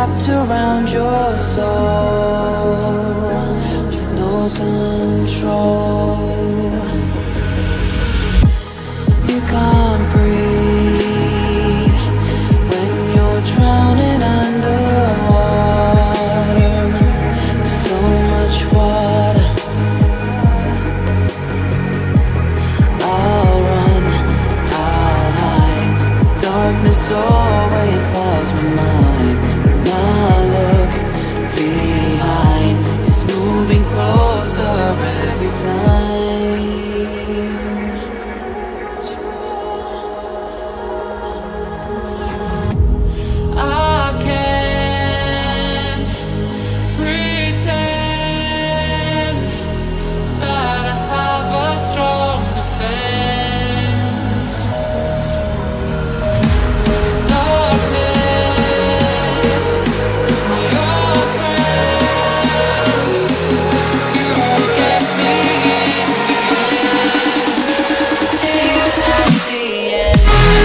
wrapped around your soul with no control. You can't breathe when you're drowning underwater. There's so much water. I'll run, I'll hide. Darkness always clouds my mind. When I look behind, it's moving closer every time. I can't pretend that I have a strong defense. There's darkness, your friend. You won't get me in the end. See you at the end.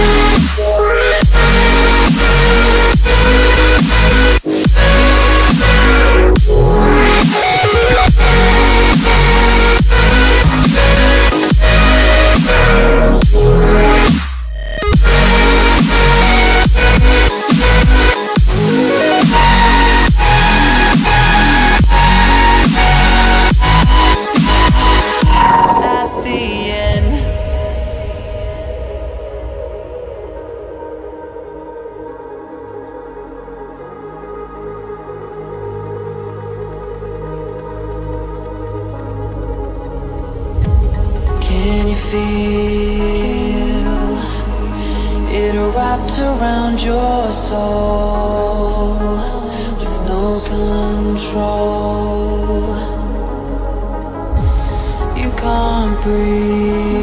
At the end. Can you feel it wrapped around your soul with no control? You can't breathe.